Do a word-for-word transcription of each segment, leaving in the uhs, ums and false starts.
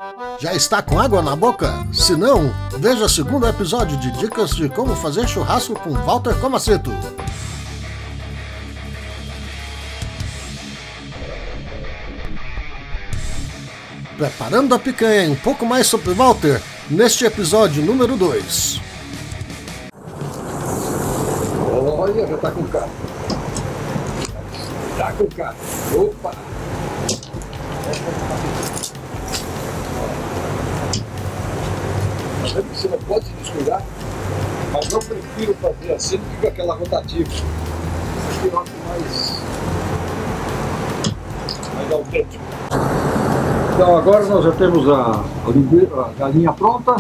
Já está com água na boca? Se não, veja o segundo episódio de Dicas de como fazer churrasco com Walter Comaceto. Preparando a picanha e um pouco mais sobre Walter, neste episódio número dois. Olha, já tá com cara. Tá com cara. Opa! Tá vendo que você não pode se descuidar? Mas eu prefiro fazer assim do que com aquela rotativa. Isso aqui eu acho mais... mais autêntico. Então agora nós já temos a, a, a galinha pronta.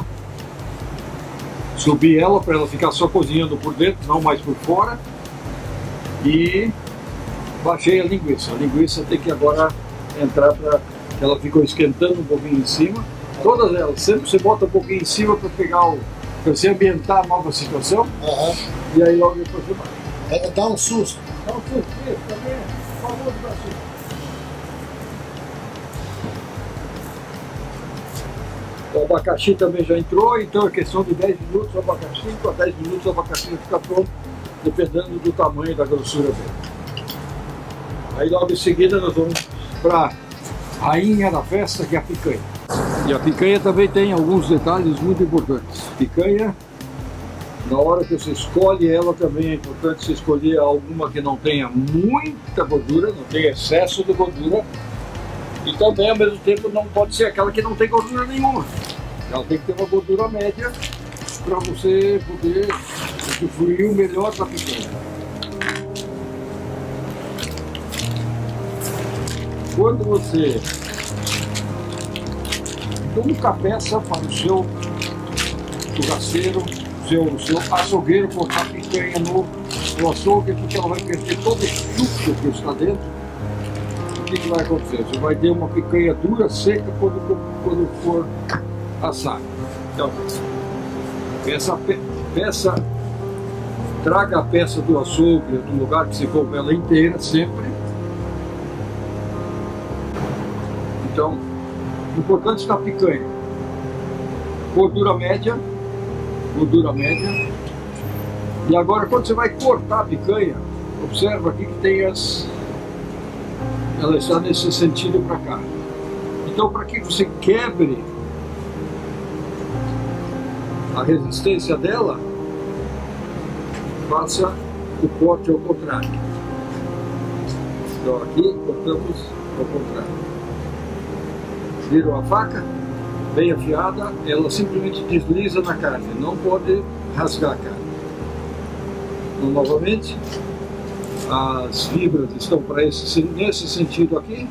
Subi ela para ela ficar só cozinhando por dentro, não mais por fora. E baixei a linguiça. A linguiça tem que agora entrar para... Ela ficou esquentando um pouquinho em cima. Todas elas, sempre você bota um pouquinho em cima para pegar o... para você ambientar a nova situação. Uhum. E aí logo depois você vai. É, dá um susto. Dá um susto, isso também é famoso da susto. O abacaxi também já entrou, então é questão de dez minutos o abacaxi, com dez minutos o abacaxi vai ficar pronto, dependendo do tamanho e da grossura dele. Aí logo em seguida nós vamos para a rainha da festa, que é a picanha. E a picanha também tem alguns detalhes muito importantes. Picanha, na hora que você escolhe ela também é importante você escolher alguma que não tenha muita gordura, não tenha excesso de gordura. E também, ao mesmo tempo, não pode ser aquela que não tem gordura nenhuma. Ela tem que ter uma gordura média para você poder usufruir o melhor da picanha. Quando você nunca peça para o seu churrasqueiro, seu, seu açougueiro cortar picanha no, no açougue, porque ela vai perder todo o suco que está dentro. O que, que vai acontecer? Você vai ter uma picanha dura, seca, quando, quando for assar. Então, peça, peça, traga a peça do açougue, do lugar que você compra ela inteira, sempre. Então, o importante está a picanha. Gordura média, gordura média. E agora, quando você vai cortar a picanha, observa aqui que tem as... ela está nesse sentido para cá. Então, para que você quebre a resistência dela, faça o corte ao contrário. Então, aqui cortamos ao contrário. Viram a faca? Bem afiada, ela simplesmente desliza na carne, não pode rasgar a carne. Então, novamente, as fibras estão para esse, nesse sentido aqui.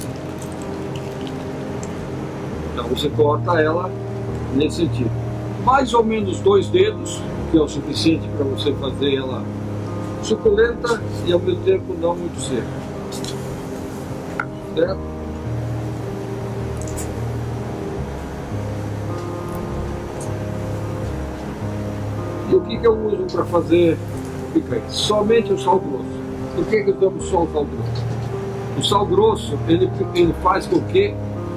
Então você corta ela nesse sentido. Mais ou menos dois dedos, que é o suficiente para você fazer ela suculenta e ao mesmo tempo não muito seca. Certo? E o que, que eu uso para fazer picanha? Somente o sal grosso. Por que que usamos só o sal grosso? O sal grosso, ele, ele faz com que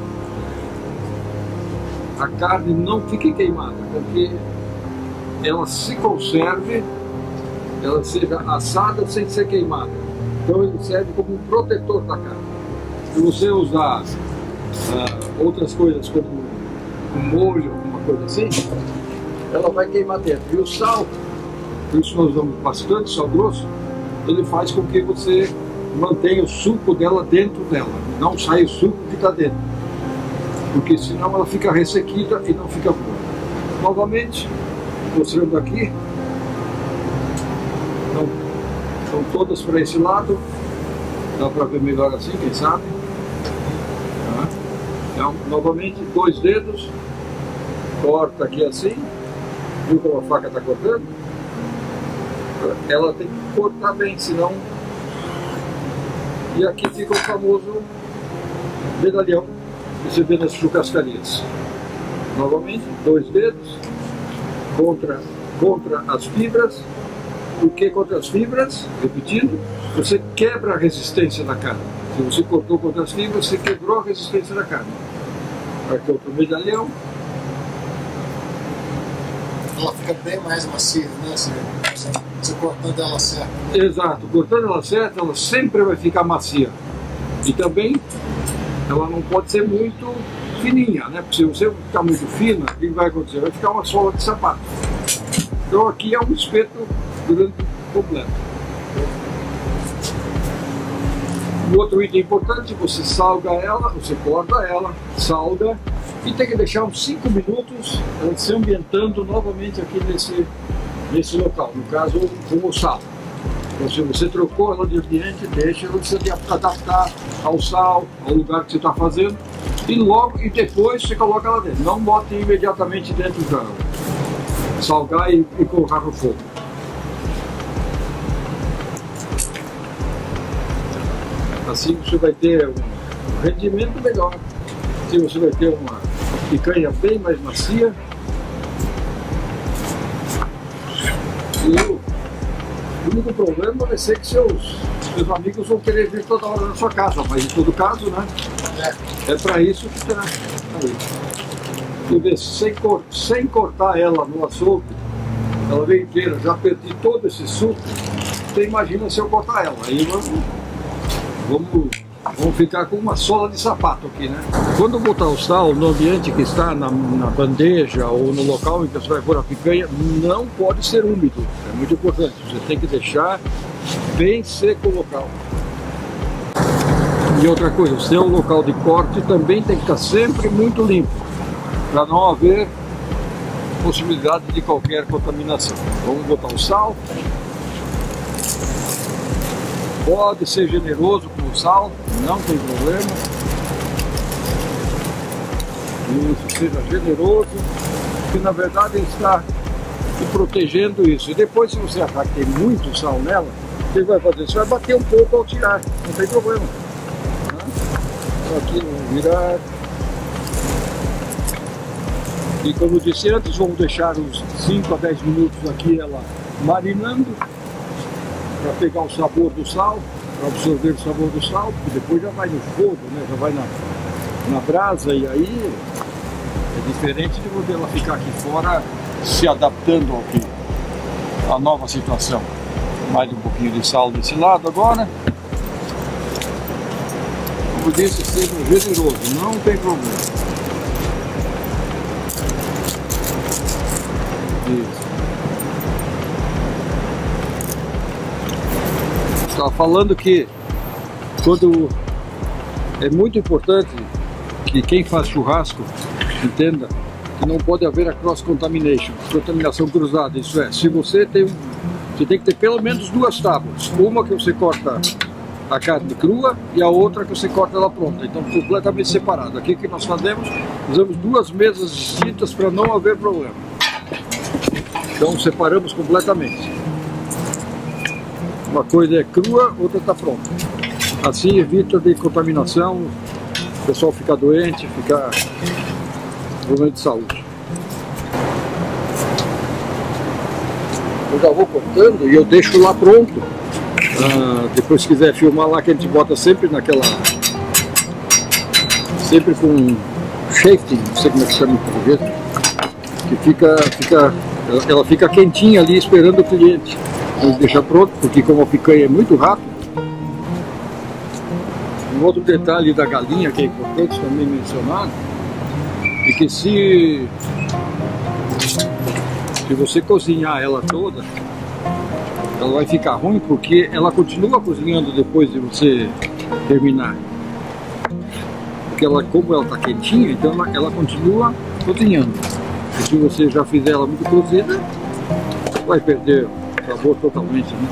a carne não fique queimada, com que ela se conserve, ela seja assada sem ser queimada. Então ele serve como um protetor da carne. Se você usar uh, outras coisas como um molho, alguma coisa assim, ela vai queimar dentro. E o sal, por isso nós usamos bastante sal grosso, ele faz com que você mantenha o suco dela dentro dela, não sai o suco que está dentro, porque senão ela fica ressequida e não fica boa. Novamente, mostrando aqui, então, são todas para esse lado, dá para ver melhor assim, quem sabe. Tá? Então, novamente, dois dedos, corta aqui assim, viu como a faca está cortando? Ela tem que cortar bem, senão... E aqui fica o famoso medalhão que você vê nas churrascarias. Novamente, dois dedos contra, contra as fibras. Por que contra as fibras? Repetindo, você quebra a resistência da carne. Se você cortou contra as fibras, você quebrou a resistência da carne. Aqui outro medalhão. Ela fica bem mais macia, né? Você, você cortando ela certa. Exato, cortando ela certa, ela sempre vai ficar macia. E também ela não pode ser muito fininha, né? Porque se você ficar muito fina, o que vai acontecer? Vai ficar uma sola de sapato. Então aqui é um espeto grande completo. Um outro item importante, você salga ela, você corta ela, salga e tem que deixar uns cinco minutos ela se ambientando novamente aqui nesse, nesse local, no caso com o sal. Então se você trocou ela de ambiente, deixa ela se adaptar ao sal, ao lugar que você está fazendo e logo e depois você coloca ela dentro. Não bote imediatamente dentro da salgar e, e colocar no fogo. Assim você vai ter um rendimento melhor. Assim você vai ter uma picanha bem mais macia. E o único problema vai ser que seus, seus amigos vão querer vir toda hora na sua casa, mas em todo caso, né? É para isso que terá. Ver, sem, cor, sem cortar ela no açougue, ela vem inteira, já perdi todo esse suco. Você imagina se eu cortar ela. Aí vamos, vamos, vamos ficar com uma sola de sapato aqui, né? Quando botar o sal no ambiente que está na, na bandeja ou no local em que você vai pôr a picanha, não pode ser úmido. É muito importante. Você tem que deixar bem seco o local. E outra coisa, o seu local de corte também tem que estar sempre muito limpo, para não haver possibilidade de qualquer contaminação. Vamos botar o sal. Pode ser generoso com o sal, não tem problema. Isso, seja generoso, que na verdade ele está te protegendo isso. E depois, se você achar que tem muito sal nela, o que vai fazer? Você vai bater um pouco ao tirar, não tem problema. Então aqui vamos virar. E como eu disse antes, vamos deixar uns cinco a dez minutos aqui ela marinando para pegar o sabor do sal, para absorver o sabor do sal, porque depois já vai no fogo, né? Já vai na, na brasa e aí é diferente de você ela ficar aqui fora se adaptando ao que a nova situação. Mais um pouquinho de sal desse lado agora. Como eu disse, seja generoso, não tem problema. Estava falando que quando é muito importante que quem faz churrasco entenda que não pode haver a cross contamination, contaminação cruzada. Isso é, se você tem, você tem que ter pelo menos duas tábuas, uma que você corta a carne crua e a outra que você corta ela pronta, então completamente separado. Aqui que nós fazemos, usamos duas mesas distintas para não haver problema. Então separamos completamente. Uma coisa é crua, outra está pronta. Assim evita de contaminação, o pessoal fica doente, fica problema de saúde. Eu já vou cortando e eu deixo lá pronto. Ah, depois se quiser filmar lá, que a gente bota sempre naquela... Sempre com shafting, não sei como é que chama em português. Que fica, fica, ela fica quentinha ali esperando o cliente. Então deixa pronto, porque como a picanha é muito rápida. Um outro detalhe da galinha que é importante também mencionar é que se, se você cozinhar ela toda, ela vai ficar ruim porque ela continua cozinhando depois de você terminar. Porque ela, como ela está quentinha, então ela, ela continua cozinhando. E se você já fizer ela muito cozida, vai perder o sabor totalmente, né?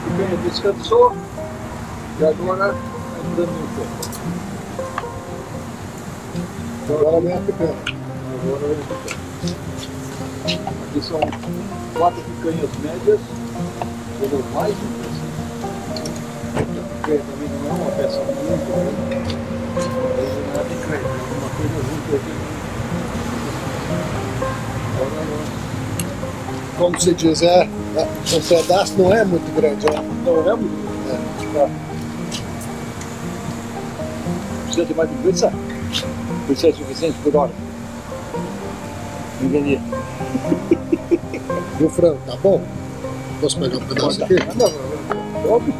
picanha descansou e agora está entrando no fogo. Agora vem a picanha. Agora vem a picanha. Aqui são quatro picanhas médias, todas mais assim. A picanha também não é uma peça muito grande. Não é picanha, é uma coisa junto aqui. Agora não. Como se diz, é, é, o pedaço não é muito grande, ó. Não é muito grande. É. Precisa de mais linguiça? Isso é suficiente por hora? Entendi. E o frango, tá bom? Posso pegar um pedaço aqui? Não, não, não. Óbvio.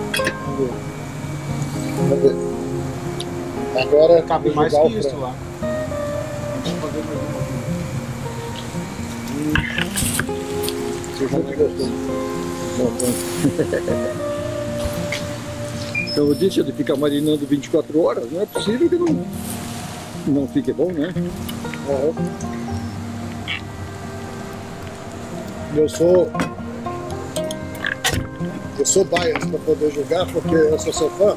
Vamos ver. Agora Cabe mais que isso lá. Você já não gostou. Então eu disse, ele fica marinando vinte e quatro horas, não é possível que não, não fique bom, né? Uhum. Eu sou eu sou bias para poder jogar porque eu sou seu fã.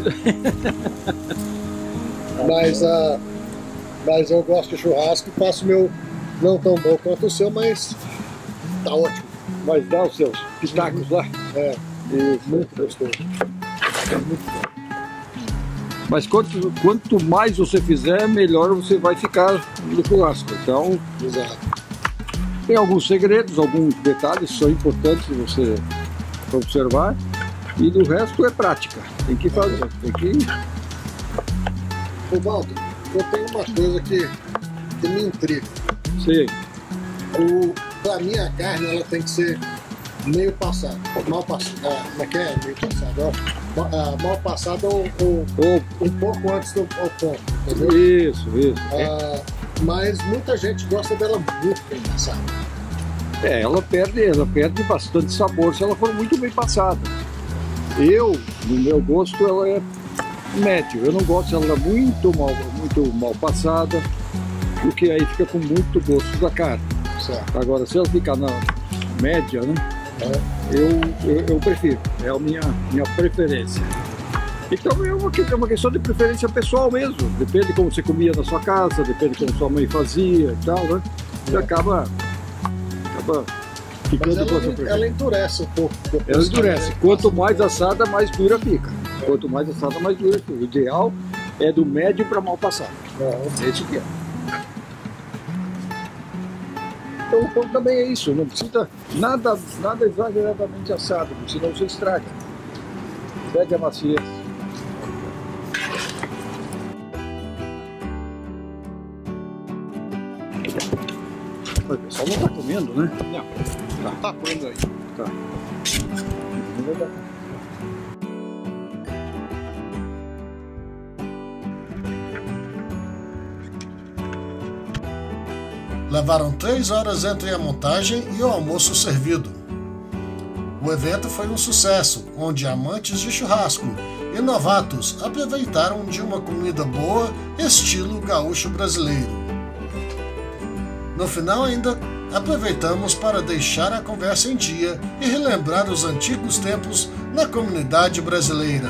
mas, uh, mas eu gosto de churrasco e faço meu não tão bom quanto o seu, mas tá ótimo. Mas dá os seus pitacos lá. É, e muito gostoso. É muito bom. Mas quanto, quanto mais você fizer, melhor você vai ficar no churrasco. Então, exato. Tem alguns segredos, alguns detalhes que são importantes você observar. E do resto é prática. Tem que fazer. Tem que... Ô Walter, eu tenho uma coisa que, que me intriga. Sim. O, pra mim a carne ela tem que ser meio passada. Mal passada. Como é que é? Meio passada. Uh, mal passada ou, ou, ou um pouco antes do ao ponto. Entendeu? Isso, isso. Uh, mas muita gente gosta dela muito bem passada. É, ela perde, ela perde bastante sabor se ela for muito bem passada. Eu, no meu gosto, ela é médio. Eu não gosto dela muito mal, muito mal passada, porque aí fica com muito gosto da carne. Certo. Agora, se ela ficar na média, né? É. Eu, eu, eu prefiro. É a minha, minha preferência. Então é uma, é uma questão de preferência pessoal mesmo. Depende de como você comia na sua casa, depende de como sua mãe fazia e tal, né? Você é. acaba, acaba ficando ela, com a sua preferência. Ela endurece um pouco. Ela endurece. Quanto mais assada, mais dura fica. É. Quanto mais assada, mais dura fica. O ideal é do médio para mal passado. É isso que é. Então o pão também é isso. Não precisa nada, nada exageradamente assado, senão você estraga. Perde a maciez. O pessoal não está comendo, né? Não. Tá, tá comendo aí. Tá. Levaram três horas entre a montagem e o almoço servido. O evento foi um sucesso, onde amantes de churrasco e novatos aproveitaram de uma comida boa, estilo gaúcho brasileiro. No final ainda aproveitamos para deixar a conversa em dia e relembrar os antigos tempos na comunidade brasileira.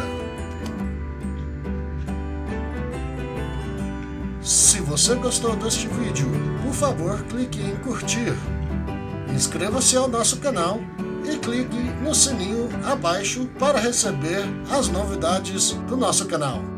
Se você gostou deste vídeo, por favor clique em curtir, inscreva-se ao nosso canal e clique no sininho abaixo para receber as novidades do nosso canal.